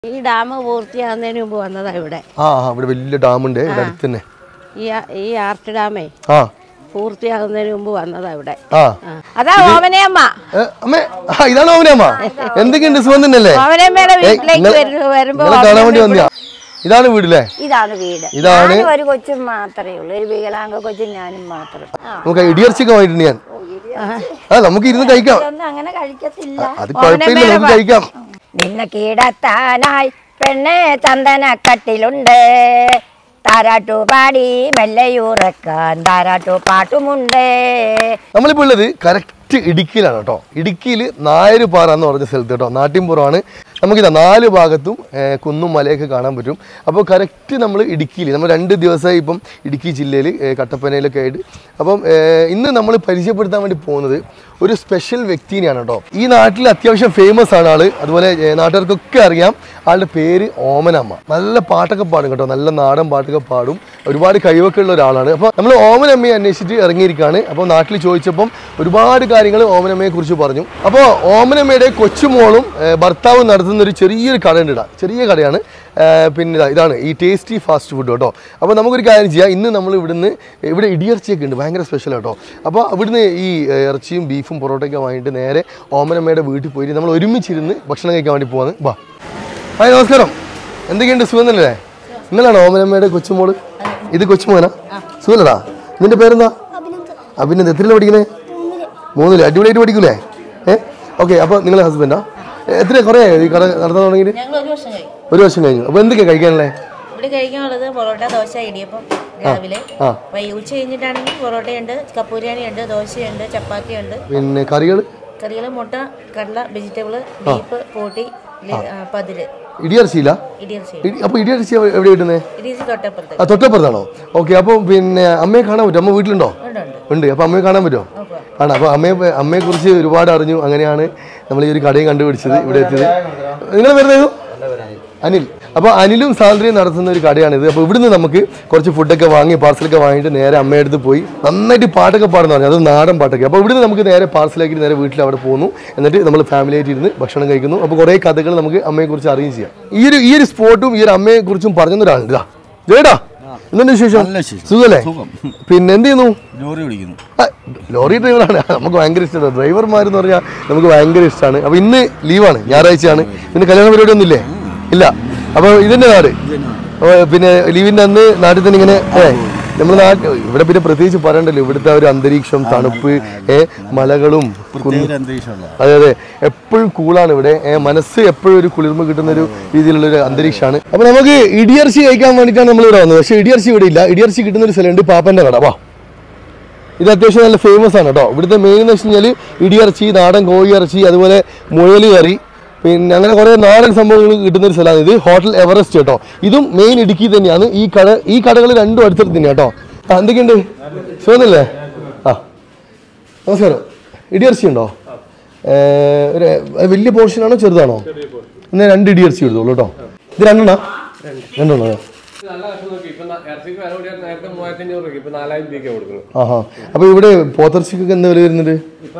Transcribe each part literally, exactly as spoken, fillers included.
ഈ ഡാം പൂർത്തിയാകുന്നതിന് മുമ്പ് വന്നതാ ഇവിടെ. ആ ഇവിടെ വലിയ ഡാം ഉണ്ട് ഇവിടെ അടുത്ത് തന്നെ. ഈ ഈ ആർട്ട് ഡാമേ ആ പൂർത്തിയാകുന്നതിന് മുമ്പ് വന്നതാ ഇവിടെ. അതാ ഓമനയമ്മ. അമ്മേ ഇതാണ് ഓമനയമ്മ. എന്തൊക്കെയുണ്ട് സുഖം തന്നെയല്ലേ? ഓമനയമ്മയുടെ വീട്ടിലേക്ക് വരുമ്പോ കാണാൻ വേണ്ടി വന്നിയാ. ഇതാണ് വീടല്ലേ? ഇതാണ് വീട്. ഇതാണ് ഒരു കൊച്ചും മാത്രമേ ഉള്ളൂ, ഒരു വികലാംഗ കൊച്ചും ഞാനും മാത്രം. നമുക്ക് ഇടിയർച്ചയൊക്കെ വാങ്ങിയിട്ടുണ്ട് ഞാൻ. ആ നമുക്ക് ഇരുന്ന് കഴിക്കാം. അങ്ങനെ കഴിക്കത്തില്ല, അത് കുഴപ്പമില്ല, നമുക്ക് കഴിക്കാം. നിന്നെ കീടത്താനായി പെണ്ണെ ചന്ദനക്കട്ടിലുണ്ട്, താരാട്ടു പാടി മെല്ലയൂറക്കാൻ താരാട്ടു പാട്ടുമുണ്ട്. നമ്മളിപ്പോൾ ഉള്ളത് കറക്റ്റ് ഇടുക്കിയിലാണ് കേട്ടോ. ഇടുക്കിയിൽ നായരുപാറ എന്ന് പറഞ്ഞ സ്ഥലത്ത് കേട്ടോ, നാട്ടിൻപുറമാണ്. നമുക്കിതാ നാല് ഭാഗത്തും കുന്നും മലയൊക്കെ കാണാൻ പറ്റും. അപ്പോൾ കറക്റ്റ് നമ്മൾ ഇടുക്കിയിൽ, നമ്മൾ രണ്ട് ദിവസമായി ഇപ്പം ഇടുക്കി ജില്ലയിൽ കട്ടപ്പനയിലൊക്കെ ആയിട്ട്. അപ്പം ഇന്ന് നമ്മൾ പരിചയപ്പെടുത്താൻ വേണ്ടി പോകുന്നത് ഒരു സ്പെഷ്യൽ വ്യക്തിനെയാണ് കേട്ടോ. ഈ നാട്ടിൽ അത്യാവശ്യം ഫേമസ് ആണ് ആള്, അതുപോലെ നാട്ടുകാർക്കൊക്കെ അറിയാം. ആളുടെ പേര് ഓമനമ്മ. നല്ല പാട്ടൊക്കെ പാടും കേട്ടോ, നല്ല നാടൻ പാട്ടൊക്കെ പാടും, ഒരുപാട് കഴിവൊക്കെ ഉള്ള ഒരാളാണ്. അപ്പോൾ നമ്മൾ ഓമനമ്മയെ അന്വേഷിച്ചിട്ട് ഇറങ്ങിയിരിക്കുകയാണ്. അപ്പോൾ നാട്ടിൽ ചോദിച്ചപ്പം ഒരുപാട് കാര്യങ്ങൾ ഓമനമ്മയെ കുറിച്ച് പറഞ്ഞു. അപ്പോൾ ഓമനമ്മയുടെ കൊച്ചുമോളും ഭർത്താവും നടത്തുന്ന ഒരു ചെറിയൊരു കട ഉണ്ട് ഇടാം, ചെറിയ കടയാണ്. പിന്നെ ഇതാണ് ഈ ടേസ്റ്റി ഫാസ്റ്റ് ഫുഡ് കേട്ടോ. അപ്പോൾ നമുക്കൊരു കാര്യം ചെയ്യാം, ഇന്ന് നമ്മൾ ഇവിടുന്ന് ഇവിടെ ഇടിയിറച്ചിയൊക്കെ ഉണ്ട്, ഭയങ്കര സ്പെഷ്യൽ കേട്ടോ. അപ്പോൾ ഇവിടുന്ന് ഈ ഇറച്ചിയും ബീഫും പൊറോട്ടയൊക്കെ വാങ്ങിയിട്ട് നേരെ ഓമനമ്മയുടെ വീട്ടിൽ പോയിട്ട് നമ്മൾ ഒരുമിച്ചിരുന്ന് ഭക്ഷണം കഴിക്കാൻ വേണ്ടി പോകുന്നത്. വാ. ഹായ്, നമസ്കാരം. എന്തൊക്കെയുണ്ട്, സുഖം തന്നെയല്ലേ? നിങ്ങളാണ് ഓമനമ്മയുടെ കൊച്ചുമോള്? ഇത് കൊച്ചുമോനാ? സുഖല്ലടാ. നിന്റെ പേരെന്താ? അഭിനന്ദ്. എത്രയിലാണ് പഠിക്കുന്നത്? മൂന്നില്. അടിപൊളിയായിട്ട് പഠിക്കൂലേ? ഏഹ് ഓക്കെ. അപ്പോൾ നിങ്ങളെ ഹസ്ബൻഡാ? എത്ര കുറേ ഈ കട നടത്താൻ തുടങ്ങിയിട്ട്? ഒരു വർഷം കഴിഞ്ഞു. അപ്പോൾ എന്തൊക്കെയാണ് കഴിക്കാനല്ലേ? ഇവിടെ കഴിക്കാനുള്ളത് പൊറോട്ട, ദോശ, ഇടിയപ്പം രാവിലെ. ഉച്ച കഴിഞ്ഞിട്ടാണെങ്കിൽ പൊറോട്ടയുണ്ട്, കപ്പൂരിയാണി ഉണ്ട്, ദോശയുണ്ട്, ചപ്പാത്തി ഉണ്ട്. പിന്നെ കറികൾ കറികൾ മുട്ട, കടല, വെജിറ്റബിള്, ബീഫ്, പോട്ടി, പതിര്. ഇടിയർച്ചിയില്ല? അപ്പൊ ഇടിയർച്ചി എവിടെ കിട്ടുന്നത്? ആ തൊട്ടപ്പുറത്താണോ? ഓക്കെ. അപ്പോൾ പിന്നെ അമ്മയെ കാണാൻ പറ്റും? അമ്മ വീട്ടിലുണ്ടോ? ഉണ്ട്. അപ്പോൾ അമ്മയെ കാണാൻ പറ്റുമോ? കാണാം. അപ്പോൾ അമ്മയെ അമ്മയെ കുറിച്ച് ഒരുപാട് അറിഞ്ഞു. അങ്ങനെയാണ് നമ്മൾ ഈ ഒരു കടയും കണ്ടുപിടിച്ചത്, ഇവിടെ എത്തിയത്. നിങ്ങൾ വരുന്നത് അനിൽ. അപ്പോൾ അനിലും സാന്ദ്രയും നടത്തുന്ന ഒരു കടയാണിത്. അപ്പോൾ ഇവിടുന്ന് നമുക്ക് കുറച്ച് ഫുഡൊക്കെ വാങ്ങി പാർസലൊക്കെ വാങ്ങിയിട്ട് നേരെ അമ്മയുടെ അടുത്ത് പോയി നന്നായിട്ട് പാട്ടൊക്കെ പാടുന്ന പറഞ്ഞു, അത് നാടൻ പാട്ടൊക്കെ. അപ്പോൾ ഇവിടുന്ന് നമുക്ക് നേരെ പാർസലാക്കിയിട്ട് നേരെ വീട്ടിൽ അവിടെ പോകുന്നു. എന്നിട്ട് നമ്മൾ ഫാമിലി ആയിട്ട് ഇരുന്ന് ഭക്ഷണം കഴിക്കുന്നു. അപ്പോൾ കുറേ കഥകൾ നമുക്ക് അമ്മയെക്കുറിച്ച് അറിയുകയും ചെയ്യാം. ഈ ഒരു ഈ ഒരു സ്പോട്ടും ഈ ഒരു അമ്മയെക്കുറിച്ചും പറഞ്ഞൊരാളുണ്ട്. ഇതാ ജേടാ, എന്തുണ്ട് വിശേഷം? സുഖല്ലേ? പിന്നെ എന്ത് ചെയ്യുന്നു? ലോറി ഓടിക്കുന്നു. ലോറി ഡ്രൈവറാണ്. നമുക്ക് ഭയങ്കര ഇഷ്ടമാണ് ഡ്രൈവർമാരെന്ന് പറഞ്ഞാൽ, നമുക്ക് ഭയങ്കര ഇഷ്ടമാണ്. അപ്പോൾ ഇന്ന് ലീവാണ്, ഞായറാഴ്ചയാണ്. പിന്നെ കല്യാണ പരിപാടി ഒന്നും ഇല്ലേ? ഇല്ല. അപ്പോൾ ഇതിൻ്റെ നാട് പിന്നെ ലീവിൻ്റെ അന്ന് നാട്ടിൽ തന്നെ ഇങ്ങനെ നമ്മൾ നാട്ടിൽ ഇവിടെ പിന്നെ പ്രത്യേകിച്ച് പറയണ്ടല്ലോ, ഇവിടുത്തെ ഒരു അന്തരീക്ഷം, തണുപ്പ്, ഏഹ് മലകളും. അതെ അതെ, എപ്പോഴും കൂളാണ് ഇവിടെ. മനസ്സ് എപ്പോഴും ഒരു കുളിർമ കിട്ടുന്ന ഒരു രീതിയിലുള്ളൊരു അന്തരീക്ഷമാണ്. അപ്പോൾ നമുക്ക് ഇടിയർച്ചി കഴിക്കാൻ വേണ്ടിയിട്ടാണ് നമ്മൾ ഇവിടെ വന്നത്. പക്ഷേ ഇടിയർച്ചി ഇവിടെ ഇല്ല. ഇടിയർച്ചി കിട്ടുന്ന ഒരു സ്ഥലമുണ്ട്, പാപ്പൻ്റെ കട. വാ. ഇത് അത്യാവശ്യം നല്ല ഫേമസ് ആണ് കേട്ടോ. ഇവിടുത്തെ മെയിൻ എന്ന് വെച്ച് കഴിഞ്ഞാൽ ഇടിയർച്ചി, നാടൻ കോഴി ഇറച്ചി, അതുപോലെ മുയൽ കറി, പിന്നെ അങ്ങനെ കുറേ നാടൻ സംഭവങ്ങൾ കിട്ടുന്ന ഒരു സ്ഥലമാണ് ഇത്. ഹോട്ടൽ എവറസ്റ്റ് കേട്ടോ. ഇതും മെയിൻ ഇടുക്കി തന്നെയാണ്. ഈ കട ഈ കടകൾ രണ്ടും അടുത്തടുത്ത് തന്നെയാണ് കേട്ടോ. ആ എന്തൊക്കെയുണ്ട്, സുഖമല്ലേ? ആ നമസ്കാരം. ഇടിയർച്ചി ഉണ്ടോ? ഒരു വലിയ പോർഷനാണോ ചെറുതാണോ? എന്നാൽ രണ്ട് ഇടിയർച്ചി എടുത്തോളൂ കേട്ടോ. ഇത് രണ്ടെണ്ണ രണ്ടെണ്ണോ? ആഹാ. അപ്പോൾ ഇവിടെ പോത്തിറച്ചിക്കൊക്കെ എന്താ വില വരുന്നുണ്ട്?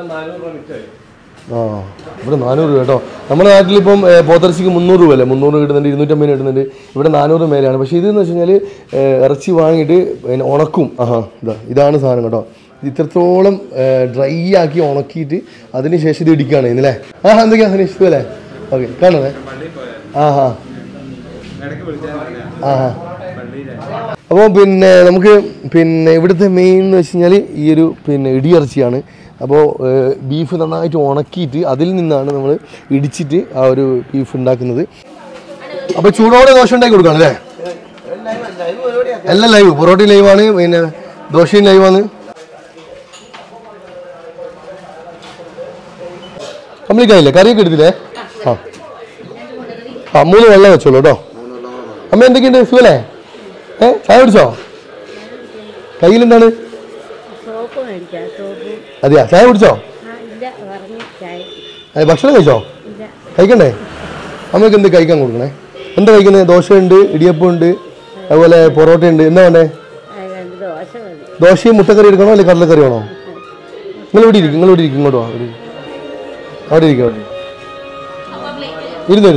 ആ ഇവിടെ നാനൂറ് രൂപ കേട്ടോ. നമ്മുടെ നാട്ടിലിപ്പം പോത്തിറച്ചിക്ക് മുന്നൂറ് രൂപ അല്ലേ? മുന്നൂറ് കിട്ടുന്നുണ്ട്, ഇരുന്നൂറ്റമ്പതിന് കിട്ടുന്നുണ്ട്. ഇവിടെ നാനൂറ് മേലെയാണ്. പക്ഷേ ഇതെന്ന് വെച്ച് കഴിഞ്ഞാൽ ഇറച്ചി വാങ്ങിയിട്ട് പിന്നെ ഉണക്കും. ആഹാ ഇതാ ഇതാണ് സാധനം കേട്ടോ. ഇത്രത്തോളം ഡ്രൈ ആക്കി ഉണക്കിയിട്ട് അതിന് ശേഷം ഇത് ഇടിക്കുകയാണ് ഇന്നല്ലേ? ആ എന്തൊക്കെയാണ് ഇഷ്ടമല്ലേ? ഓക്കെ കാണണേ. ആഹാ ആഹാ. അപ്പോൾ പിന്നെ നമുക്ക് പിന്നെ ഇവിടുത്തെ മെയിൻ എന്ന് വെച്ച് കഴിഞ്ഞാൽ ഈ ഒരു പിന്നെ ഇടിയിറച്ചിയാണ്. അപ്പോൾ ബീഫ് നന്നായിട്ട് ഉണക്കിയിട്ട് അതിൽ നിന്നാണ് നമ്മൾ ഇടിച്ചിട്ട് ആ ഒരു ബീഫ് ഉണ്ടാക്കുന്നത്. അപ്പോൾ ചൂടോടെ ദോശ ഉണ്ടാക്കി കൊടുക്കണം അല്ലേ? എല്ലാം ലൈവ്. പൊറോട്ടയും ലൈവാണ്, പിന്നെ ദോശയും ലൈവാണ്. കംപ്ലീറ്റ് ആയില്ലേ? കറിയൊക്കെ എടുത്തില്ലേ? ആ ആ മൂന്ന് വെള്ളം വെച്ചോളൂ കേട്ടോ. അമ്മ എന്തൊക്കെയുണ്ട്, സുഖല്ലേ? ഏ ചായ കുടിച്ചോ? കയ്യിലെന്താണ്? അതെയാ, ചായ കുടിച്ചോ? അതെ. ഭക്ഷണം കഴിച്ചോ? കഴിക്കണ്ടേ? അമ്മയ്ക്ക് എന്ത് കഴിക്കാൻ കൊടുക്കണേ? എന്താ കഴിക്കുന്നത്? ദോശയുണ്ട്, ഇടിയപ്പം ഉണ്ട്, അതുപോലെ പൊറോട്ട ഉണ്ട്. എന്താ വേണ്ടേ? ദോശയും മുട്ടക്കറി എടുക്കണോ അല്ലെങ്കിൽ കടലക്കറി വേണോ? നിങ്ങൾ ഇവിടെ ഇരിക്കും, നിങ്ങൾ ഇവിടെ ഇരിക്കും. ഇങ്ങോട്ട് വാ. അവിടെ ഇരിക്കും. അവിടെ ഇരുന്നിരുന്നോ?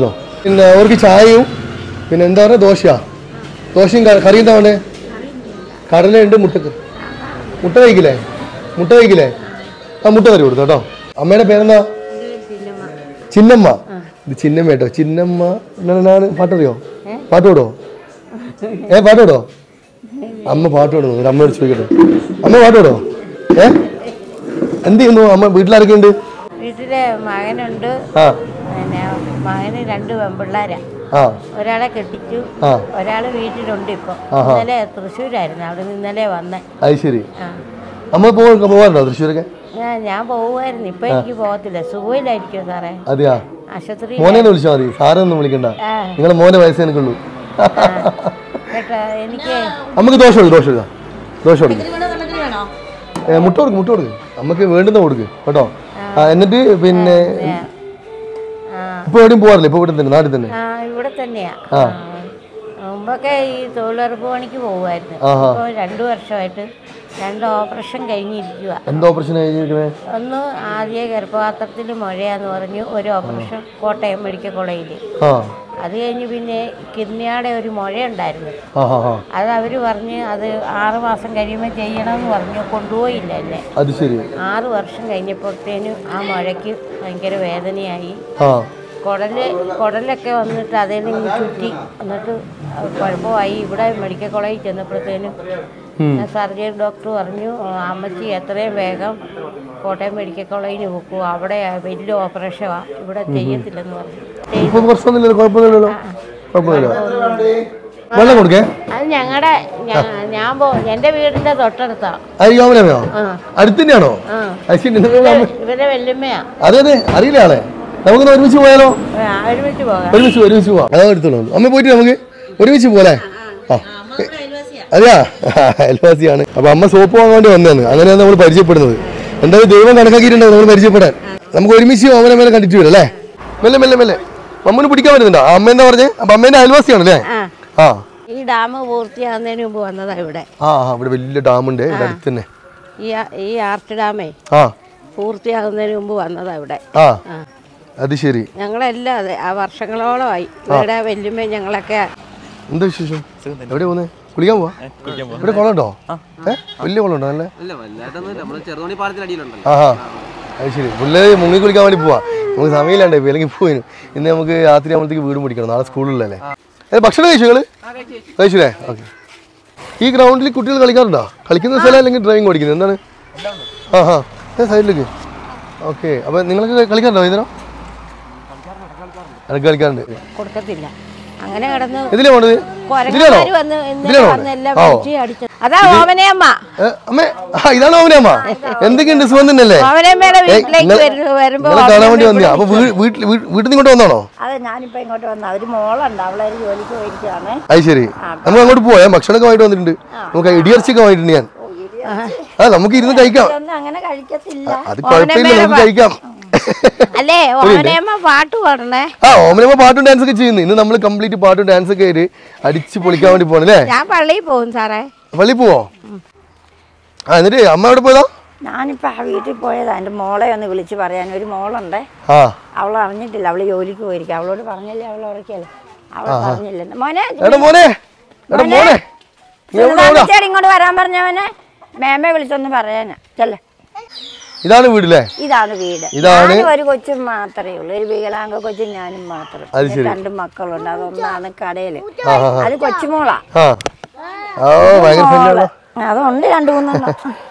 പിന്നെ അവർക്ക് ചായയും പിന്നെ എന്താ പറയുക ദോശയാ ദോശയും കറി എന്താ വേണ്ടേ കടലുണ്ട് മുട്ടക്ക് മുട്ട കഴിക്കില്ലേ മുട്ട കഴിക്കില്ലേ ആ മുട്ട കറി കൊടുത്തു കേട്ടോ അമ്മയുടെ പേരെന്താ ചിന്നമ്മ ഇത് ചിന്നമ്മ കേട്ടോ ചിന്നമ്മ എന്നാണ് പാട്ടറിയോ പാട്ട് പാടോ ഏ പാട്ട് പാടോ അമ്മ പാട്ട് പാടുന്നു ഒരു അമ്മയോട് ചോദിക്കട്ടെ അമ്മ പാട്ട് പാടോ ഏ എന്ത് ചെയ്യുന്നു അമ്മ വീട്ടിലാരൊക്കെ ഉണ്ട് വീട്ടിലെ മകനുണ്ട് പിന്നെ മകന് രണ്ട് പെൺപിള്ളേരാ ഒരാളെ കെട്ടിച്ചു ഒരാള് വീട്ടിലുണ്ട് ഇപ്പൊ ഇന്നലെ തൃശ്ശൂരായിരുന്നു അവിടെ നിന്ന് ഇന്നലെ വന്നേ അത് ശരി അമ്മ പോവാറുണ്ടോ തൃശ്ശൂരൊക്കെ ഞാൻ ഞാൻ പോവായിരുന്നു ഇപ്പൊ എനിക്ക് പോകത്തില്ല സുഖമില്ലായിരിക്കും സാറേ അതെയാ ആശുപത്രി മോനെ വിളിച്ചാൽ മതി സാറൊന്നും വിളിക്കണ്ട നിങ്ങളെ മോനെ വയസ്സേ എനിക്കുള്ളൂ കേട്ടോ എനിക്ക് അമ്മക്ക് ദോശ കൊടുക്കും ദോശ കൊടുക്കാം ദോശ കൊടുക്കും മുട്ട കൊടുക്കും മുട്ട കൊടുക്കും അമ്മക്ക് വേണ്ടുന്ന കൊടുക്ക് കേട്ടോ എന്നിട്ട് പിന്നെ ഇപ്പൊ എവിടെയും പോവാറില്ല ഇപ്പൊ ഇവിടെ തന്നെ നാട്ടിൽ തന്നെ ഇവിടെ തന്നെയാ മുമ്പൊക്കെ ഈ തൊഴിലുറപ്പ് പണിക്ക് പോകുമായിരുന്നു ഇപ്പൊ രണ്ടു വർഷമായിട്ട് രണ്ട് ഓപ്പറേഷൻ കഴിഞ്ഞിരിക്കുക എന്ത് ഓപ്പറേഷൻ കഴിഞ്ഞിരിക്കണേ ഒന്ന് ആദ്യ ഗർഭപാത്രത്തിൽ മുഴയാന്ന് പറഞ്ഞു ഒരു ഓപ്പറേഷൻ കോട്ടയം മെഡിക്കൽ കോളേജിൽ അത് കഴിഞ്ഞ് പിന്നെ കിഡ്നിയുടെ ഒരു മുഴ ഉണ്ടായിരുന്നു അത് അവര് പറഞ്ഞ് അത് ആറ് മാസം കഴിയുമ്പോൾ ചെയ്യണമെന്ന് പറഞ്ഞു കൊണ്ടുപോയില്ല എന്നെ അത് ശരി ആറ് വർഷം കഴിഞ്ഞപ്പോഴത്തേനും ആ മുഴയ്ക്ക് ഭയങ്കര വേദനയായി കുടല് കുടലൊക്കെ വന്നിട്ട് അതിൽ നിന്ന് ചുറ്റി എന്നിട്ട് കുഴപ്പമായി ഇവിടെ മെഡിക്കൽ കോളേജിൽ ചെന്നപ്പോഴത്തേനും സർജറി ഡോക്ടർ പറഞ്ഞു അമ്മച്ചി എത്രയും വേഗം കോട്ടയം മെഡിക്കൽ കോളേജിന് പോക്കൂ അവിടെ വലിയ ഓപ്പറേഷനാണ് ഇവിടെ ചെയ്യത്തില്ലെന്ന് പറഞ്ഞു അത് ഞങ്ങളുടെ ഞാൻ പോ എന്റെ വീടിന്റെ തൊട്ടടുത്താ ഇവരെ വല്യമ്മയാ അതെ അതെ അറിയില്ല ആളെ നമുക്ക് ഒരുമിച്ച് പോയാലോ ഒരുമിച്ച് പോകാം ഒരുമിച്ച് ഒരുമിച്ച് പോവാം അതാ എടുത്തോളൂ അമ്മ പോയിട്ട് നമുക്ക് ഒരുമിച്ച് പോലെ ആ അതെയാ അയൽവാസിയാണ് അപ്പൊ അമ്മ സോപ്പ് വാങ്ങാൻ വേണ്ടി വന്നതാണ് അങ്ങനെയാണ് നമ്മൾ പരിചയപ്പെടുന്നത് എന്തായാലും ദൈവം കണക്കാക്കിയിട്ടുണ്ടാവും നമ്മൾ പരിചയപ്പെടാൻ നമുക്ക് ഒരുമിച്ച് അവനെ മേലെ കണ്ടിട്ട് വരും അല്ലേ മെല്ലെ മെല്ലെ മെല്ലെ അമ്മന് പിടിക്കാൻ പറ്റുന്നുണ്ടോ അമ്മ എന്താ പറഞ്ഞേ അപ്പൊ അമ്മേന്റെ അയൽവാസിയാണല്ലേ ആ ഈ ഡാം പൂർത്തിയാകുന്നതിന് മുമ്പ് വന്നതാ ഇവിടെ ആ ഇവിടെ വലിയ ഡാമുണ്ട് ഇവിടെ അടുത്ത് തന്നെ ഈ ആർട്ട് ഡാമേ ആ പൂർത്തിയാകുന്നതിന് മുമ്പ് വന്നതാ ഇവിടെ ആ അത് ശരി ഞങ്ങളെല്ലാം അതെ ആ വർഷങ്ങളോളമായി ഇവിടെ വല്യമ്മ ഞങ്ങളൊക്കെ എന്താ വിശേഷം എവിടെ പോന്നെ കുളിക്കാൻ പോവാ ഇവിടെ കുളമുണ്ടോ ഏഹ് വലിയ കുളമുണ്ടോ അല്ലേ ആ അത് ശരി പിള്ളേര് മുങ്ങി കുളിക്കാൻ വേണ്ടി പോവാ നമുക്ക് സമയമില്ലാണ്ടേ അല്ലെങ്കിൽ പോയിന് ഇന്ന് നമുക്ക് രാത്രി ആകുമ്പോഴത്തേക്ക് വീടും പിടിക്കണം നാളെ സ്കൂളിലല്ലേ ഭക്ഷണം കഴിച്ചു നിങ്ങള് കഴിച്ചില്ലേ ഓക്കെ ഈ ഗ്രൗണ്ടിൽ കുട്ടികൾ കളിക്കാറുണ്ടോ കളിക്കുന്ന സ്ഥലം അല്ലെങ്കിൽ ഡ്രൈവിംഗ് ഓടിക്കുന്നത് എന്താണ് ആ ഹാ സൈഡിലേക്ക് ഓക്കെ അപ്പൊ നിങ്ങൾക്ക് കളിക്കാറുണ്ടോ ഇതിനോ അതൊക്കെ കളിക്കാറുണ്ട് കൊടുക്കത്തില്ല അങ്ങനെ കിടന്ന് ഇതിലേ പോണത് ഇതാണ് ഓമനയമ്മ എന്തൊക്കെയുണ്ട് സുഖം തന്നെയല്ലേ കാണാൻ വേണ്ടി വന്നേ അപ്പൊ വീട്ടിൽ വീട്ടിൽ നിന്ന് ഇങ്ങോട്ട് വന്നാണോ അത് ശരി നമുക്ക് അങ്ങോട്ട് പോയാ ഭക്ഷണമൊക്കെ വാങ്ങിട്ട് വന്നിട്ടുണ്ട് നമുക്ക് ഇടിയർച്ചയൊക്കെ വാങ്ങിയിട്ടുണ്ട് ഞാൻ ആ നമുക്ക് ഇരുന്ന് കഴിക്കാം അത് കുഴപ്പമില്ല നമുക്ക് കഴിക്കാം അല്ലേ ഓമനയമ്മ പാട്ട് പാടണേ ആ ഓമനയമ്മ പാട്ടും ഡാൻസ് ഒക്കെ ചെയ്യുന്നു ഇന്ന് നമ്മൾ കംപ്ലീറ്റ് പാട്ടും ഡാൻസ് ഒക്കെ ആയിട്ട് അടിച്ച് പൊളിക്കാൻ വേണ്ടി പോണല്ലേ ഞാൻ പള്ളിയിൽ പോകും സാറേ പള്ളിയിൽ പോവോ ആ എന്നിട്ട് അമ്മ എവിടെ പോയതാ ഞാനിപ്പോ ആ വീട്ടിൽ പോയതാ എന്റെ മോളെ ഒന്ന് വിളിച്ച് പറയാൻ ഒരു മോളുണ്ടേ അവൾ അറിഞ്ഞിട്ടില്ല അവള് ജോലിക്ക് പോയിരിക്കും അവളോട് പറഞ്ഞില്ലേ അവൾ ഉറക്കിയല്ലേ അവൾ പറഞ്ഞില്ല മോനെ മോനെ ഇങ്ങോട്ട് വരാൻ പറഞ്ഞവനെ മേമയെ വിളിച്ചൊന്ന് പറയാനാ ചെല്ലേ ഇതാണ് വീടല്ലേ ഇതാണ് വീട് ഇതാണ് ഒരു കൊച്ചും മാത്രമേ ഉള്ളൂ ഒരു വികലാംഗ കൊച്ചും ഞാനും മാത്രം രണ്ട് മക്കളുണ്ട് അതൊന്നാണ് കടയില് അത് കൊച്ചുമോളാ അതുണ്ട് രണ്ടു മൂന്നെണ്ണം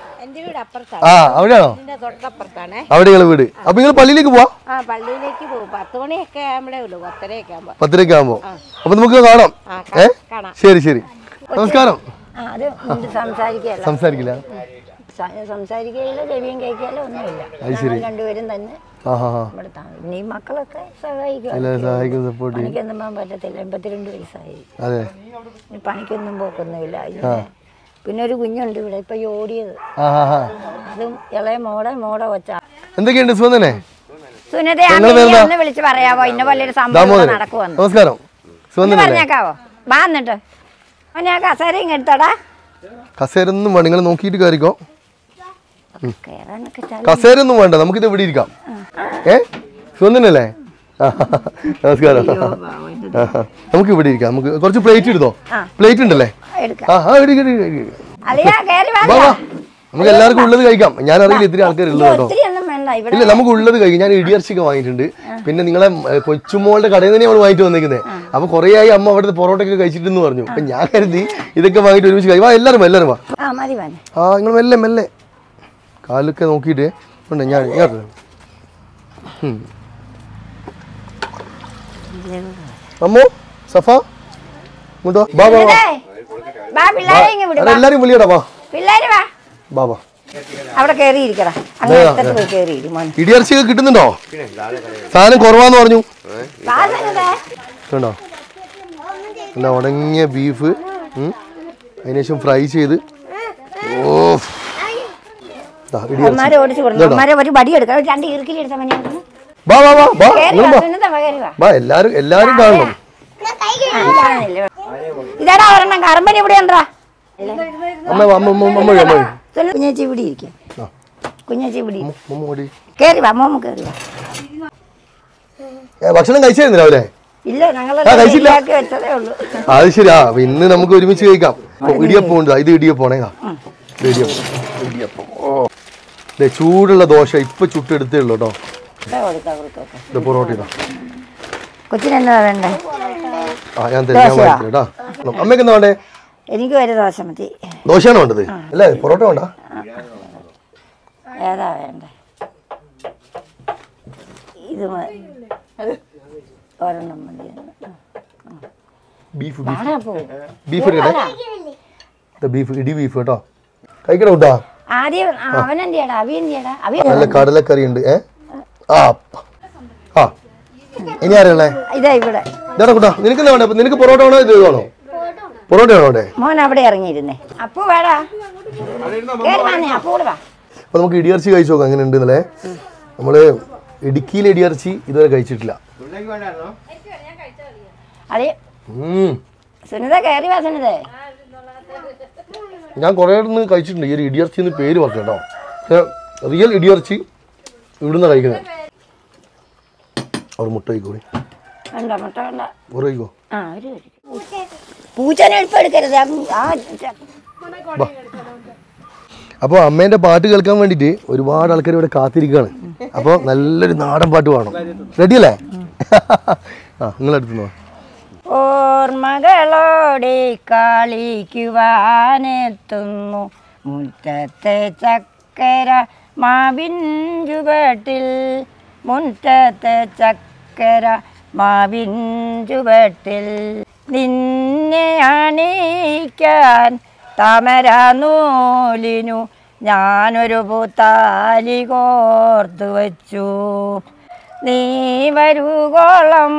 അവിടെ വീട് അപ്പൊ നിങ്ങൾ പള്ളിയിലേക്ക് പോവാ പള്ളിയിലേക്ക് പോകും പത്ത് മണിയൊക്കെ ആകുമ്പോഴേ ഉള്ളൂ പത്തരയൊക്കെ ആകുമ്പോ പത്തരയൊക്കെ ആകുമ്പോ അപ്പൊ നമുക്ക് കാണാം ഏ ശരി ശരി നമസ്കാരം സംസാരിക്കില്ല സംസാരിക്കുകയില്ല ചെവിയും കേൾക്കുകയില്ല ഒന്നുമില്ല രണ്ടുപേരും തന്നെ ഈ മക്കളൊക്കെ സഹായിക്കും പണിക്കൊന്നും പോകാൻ പറ്റത്തില്ല എൺപത്തിരണ്ട് വയസ്സായി പണിക്കൊന്നും പോക്കൊന്നുമില്ല പിന്നെ ഒരു കുഞ്ഞുണ്ട് ഇവിടെ ഇപ്പൊ ഓടിയത് അതും ഇളയ മോടെ മോടെ കൊച്ച എന്തൊക്കെയുണ്ട് സുനതയെ ഒന്ന് വിളിച്ച് പറയാവോ ഇന്ന പോലൊരു സംഭവം നടക്കുവന്ന് നമസ്കാരം പറഞ്ഞേക്കാവോ വാ എന്നിട്ട് ഞാൻ കസേരയും എടുത്തടാ കസേരൊന്നും വേണ്ട നിങ്ങൾ നോക്കിയിട്ട് കയറിക്കോ കസേരൊന്നും വേണ്ട നമുക്കിത് ഇവിടെ ഇരിക്കാം ഏ സുഖം തന്നെയല്ലേ നമസ്കാരം. നമുക്ക് ഇവിടെ ഇരിക്കാം. നമുക്ക് കുറച്ച് പ്ലേറ്റ് എടുത്തോ. പ്ലേറ്റ് ഉണ്ടല്ലേ? നമുക്ക് എല്ലാവർക്കും ഉള്ളത് കഴിക്കാം. ഞാൻ അറിയില്ല ഇത്തിരി ആൾക്കാർ ഉള്ളത് കേട്ടോ. ഇല്ല, നമുക്ക് ഉള്ളത് കഴിക്കും. ഞാൻ ഇടിയർച്ചയൊക്കെ വാങ്ങിയിട്ടുണ്ട്. പിന്നെ നിങ്ങളെ കൊച്ചുമോളുടെ കടയിൽ നിന്ന് നമ്മൾ വാങ്ങിട്ട് വന്നിരിക്കുന്നത്. അപ്പൊ കുറേ ആയി അമ്മ അവിടുത്തെ പൊറോട്ടൊക്കെ കഴിച്ചിട്ടെന്ന് പറഞ്ഞു. അപ്പൊ ഞാൻ കരുതി ഇതൊക്കെ വാങ്ങിട്ട് ഒരുമിച്ച് കഴിക്കും. വാ എല്ലാവരും വാ, എല്ലാവരും വാ. ആ നിങ്ങൾ മെല്ലെ മെല്ലെ കാലൊക്കെ നോക്കിയിട്ട് ഉണ്ട്. ഞാൻ ഇങ്ങോട്ട് അമ്മോ സഫ ഇങ്ങോട്ടോ. ബാ ബാ എല്ലാരും വിളിയടാ. വാ ബാ ബാ. അവിടെ കേറിയിരിക്കടാ. ഇടിയർച്ചയൊക്കെ കിട്ടുന്നുണ്ടോ? സാധനം കുറവാന്ന് പറഞ്ഞു കേട്ടോ. നല്ല ഉണങ്ങിയ ബീഫ് അതിനുശേഷം ഫ്രൈ ചെയ്ത്. ഓ എല്ലാരും എല്ലാരും കാണണം. ഇതാടാ ഒരെണ്ണം കറമ്പനി ഇവിടെ ഉണ്ടാ. കുഞ്ഞേച്ചി ഇവിടെ ഇരിക്കും. കുഞ്ഞേച്ചി ഇവിടെ കേറി വാ. മോമ കേറി വാ. ഭക്ഷണം കഴിച്ചായിരുന്നു രാവിലെ? ഇല്ല, ഞങ്ങൾ വെച്ചതേ ഉള്ളൂ. അത് ശരി. ആ ഇന്ന് നമുക്ക് ഒരുമിച്ച് കഴിക്കാം. ഇടിയപ്പം ഉണ്ട്. ഇത് ഇടിയപ്പോണേ. ഇടിയപ്പം ഇടിയപ്പം ഓ ചൂടുള്ള ദോശ ഇപ്പൊ ചുട്ടെടുത്തേ ഉള്ളൂ കേട്ടോ. പൊറോട്ട കൊച്ചിനെന്താ വേണ്ടേ? ആ ഞാൻ തരാം കേട്ടോ. അമ്മയ്ക്ക് എന്താ വേണ്ടേ? എനിക്ക് ഒരു ദോശ മതി. ദോശയാണോ വേണ്ടത്? അല്ലേ പൊറോട്ട വേണ്ട? ഏതാ വേണ്ടേ? ഇത് ഒരെണ്ണം മതി. ബീഫ് ബീഫ് ബീഫ് ഇടി ബീഫ് കേട്ടോ. കഴിക്കണ കൂട്ടാ. ആദ്യം അവനെന്തിയാടാ? അവി എന്തിയാടാ? അവി നല്ല കടലക്കറി ഉണ്ട്. ഏ ആ ആ ഇനി ആരല്ലേ? ഇതാ ഇവിടെ. ഇതാടാ കൂട്ടാ. നിനക്ക് എന്താ വേണ്ടേ? നിനക്ക് പൊറോട്ട വേണോ ഇത് വേണോ? പൊറോട്ട വേണോ? മോൻ അവിടെ ഇറങ്ങിയിരുന്നേ. അപ്പു വേടാ. അപ്പൊ നമുക്ക് ഇടിയർച്ചി കഴിച്ചു നോക്കാം എങ്ങനെ ഉണ്ട് ഇന്നലെ. നമ്മള് ഇടുക്കിയിലെ ഇടിയർച്ചി ഇതുവരെ കഴിച്ചിട്ടില്ല. ഞാൻ കുറെ കഴിച്ചിട്ടുണ്ട്. ഈ ഒരു ഇടിയർച്ചി എന്ന് പേര് പറഞ്ഞു കേട്ടോ. പക്ഷെ റിയൽ ഇടിയർച്ചി ഇവിടുന്ന് കഴിക്കുന്നത്. അവർ മുട്ട കഴിക്കോടി. കഴിക്കോ. അപ്പോൾ അമ്മേന്റെ പാട്ട് കേൾക്കാൻ വേണ്ടിട്ട് ഒരുപാട് ആൾക്കാർ ഇവിടെ കാത്തിരിക്കുകയാണ്. അപ്പോൾ നല്ലൊരു നാടൻ പാട്ട് വേണം. റെഡിയല്ലേ? ആ നിങ്ങളെടുത്തു. ഓർമ്മകളോടെ കളിക്കുവാനെത്തുന്നു മുറ്റത്തെ ചക്കര മാവിൻ ചുവട്ടിൽ. മുറ്റത്തെ ചക്കര മാവിൻ ചുവട്ടിൽ നിന്നെ അണിയിക്കാൻ താമര നൂലിനു ഞാനൊരു പൂത്താലി കോർത്തു വച്ചു. നീ വരുകോളം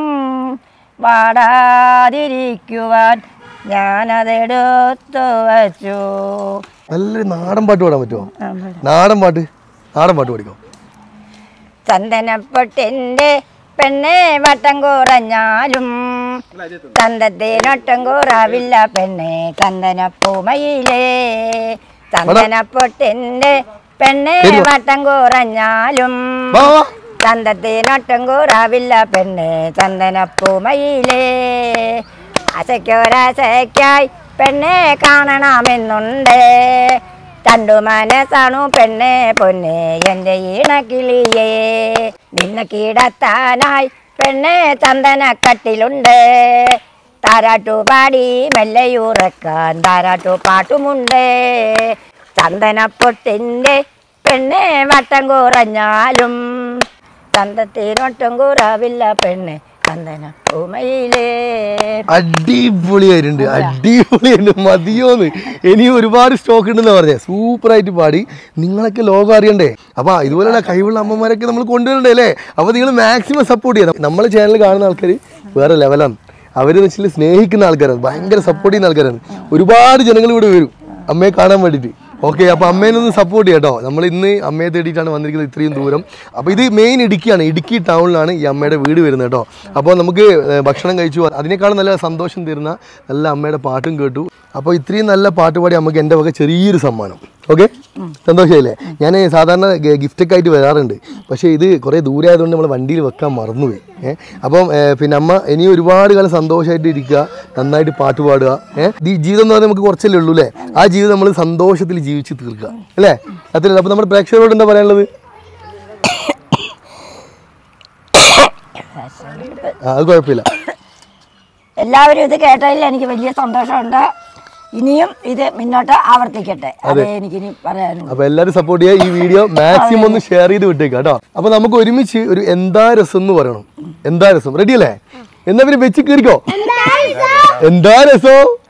വാടാതിരിക്കുവാൻ ഞാനതെടുത്തു വച്ചു. നല്ലൊരു നാടൻ പാട്ട് പാടാൻ പറ്റുമോ? നാടൻ പാട്ട് നാടൻ പാട്ട് പഠിക്കോ. ചന്ദനപ്പൊട്ടിൻ്റെ പെണ്ണെ വട്ടം കുറഞ്ഞാലും ചന്തത്തിനൊട്ടം കൂറാവില്ല പെണ്ണെ ചന്ദനപ്പൂമയിലേ. ചന്ദനപ്പൊട്ടിൻ്റെ പെണ്ണെ വട്ടം കുറഞ്ഞാലും ചന്തത്തിനൊട്ടം കൂറാവില്ല പെണ്ണെ ചന്ദനപ്പൂമയിലേ. അസയ്ക്കൊരാശയ്ക്കായി പെണ്ണെ കാണണമെന്നുണ്ട്. രണ്ടു മനസ്സാണു പെണ്ണെ പൊന്നെ എൻ്റെ ഈണക്കിളിയേ. നിന്നെ കിടത്താനായി പെണ്ണെ ചന്ദനക്കട്ടിലുണ്ട്. താരാട്ടു പാടി മെല്ലയുറക്കാൻ താരാട്ടു പാട്ടുമുണ്ട്. ചന്ദനപ്പൊട്ടിൻ്റെ പെണ്ണെ വട്ടം കുറഞ്ഞാലും ചന്തത്തിനൊട്ടും കുറവില്ല പെണ്ണെ ചന്ദനപ്പൂമയിലേ. അടിപൊളിയായിട്ടുണ്ട്. അടിപൊളിയായിട്ട് മതിയോന്ന്. ഇനി ഒരുപാട് സ്റ്റോക്ക് ഉണ്ടെന്ന് പറഞ്ഞേ. സൂപ്പറായിട്ട് പാടി. നിങ്ങളൊക്കെ ലോകം അറിയണ്ടേ. അപ്പൊ ഇതുപോലെയുള്ള കഴിവുള്ള അമ്മമാരൊക്കെ നമ്മൾ കൊണ്ടുവരണ്ടേ അല്ലേ? അപ്പൊ നിങ്ങൾ മാക്സിമം സപ്പോർട്ട് ചെയ്യണം. നമ്മളെ ചാനൽ കാണുന്ന ആൾക്കാർ വേറെ ലെവലാണ്. അവരെന്ന് വെച്ചാൽ സ്നേഹിക്കുന്ന ആൾക്കാരാണ്. ഭയങ്കര സപ്പോർട്ട് ചെയ്യുന്ന ആൾക്കാരാണ്. ഒരുപാട് ജനങ്ങൾ ഇവിടെ വരും അമ്മയെ കാണാൻ വേണ്ടിയിട്ട്. ഓക്കെ, അപ്പോൾ അമ്മേനൊന്ന് സപ്പോർട്ട് ചെയ്യാം കേട്ടോ. നമ്മൾ ഇന്ന് അമ്മയെ തേടിയിട്ടാണ് വന്നിരിക്കുന്നത് ഇത്രയും ദൂരം. അപ്പോൾ ഇത് മെയിൻ ഇടുക്കിയാണ്. ഇടുക്കി ടൗണിലാണ് ഈ അമ്മയുടെ വീട് വരുന്നത് കേട്ടോ. അപ്പോൾ നമുക്ക് ഭക്ഷണം കഴിച്ചു. അതിനേക്കാളും നല്ല സന്തോഷം തരുന്ന നല്ല അമ്മയുടെ പാട്ടും കേട്ടു. അപ്പോൾ ഇത്രയും നല്ല പാട്ട് പാടി നമുക്ക് എൻ്റെ വക ചെറിയൊരു സമ്മാനം. ഓക്കെ, സന്തോഷമായില്ലേ? ഞാൻ സാധാരണ ഗിഫ്റ്റൊക്കെ ആയിട്ട് വരാറുണ്ട്, പക്ഷേ ഇത് കുറേ ദൂരെ ആയതുകൊണ്ട് നമ്മൾ വണ്ടിയിൽ വെക്കാൻ മറന്നുപോയി. ഏഹ് അപ്പം പിന്നെ അമ്മ ഇനി ഒരുപാട് കാലം സന്തോഷമായിട്ട് ഇരിക്കുക, നന്നായിട്ട് പാട്ട് പാടുക. ഏഹ് ജീവിതം എന്ന് പറഞ്ഞാൽ നമുക്ക് കുറച്ചല്ലേ ഉള്ളൂ അല്ലേ? ആ ജീവിതം നമ്മൾ സന്തോഷത്തിൽ ജീവിച്ച് തീർക്കുക അല്ലേ? അത്രയല്ല. അപ്പോൾ നമ്മുടെ പ്രേക്ഷകരോട് എന്താ പറയാനുള്ളത്? അത് കുഴപ്പമില്ല. എല്ലാവരും ഇത് കേട്ടതിൽ എനിക്ക് വലിയ സന്തോഷമുണ്ട്. ഇനിയും ഇത് മുന്നോട്ട് ആവർത്തിക്കട്ടെ, അതേ എനിക്കിനി പറയാനുള്ളൂ. അപ്പൊ എല്ലാവരും സപ്പോർട്ട് ചെയ്യുക. ഈ വീഡിയോ മാക്സിമം ഒന്ന് ഷെയർ ചെയ്ത് വിട്ടേക്കാം കേട്ടോ. അപ്പൊ നമുക്ക് ഒരുമിച്ച് ഒരു എന്താ രസം എന്ന് പറയണം. എന്താ രസം? റെഡി അല്ലേ? എന്നാ പിന്നെ വെച്ച് കയറിക്കോ. എന്താ രസം?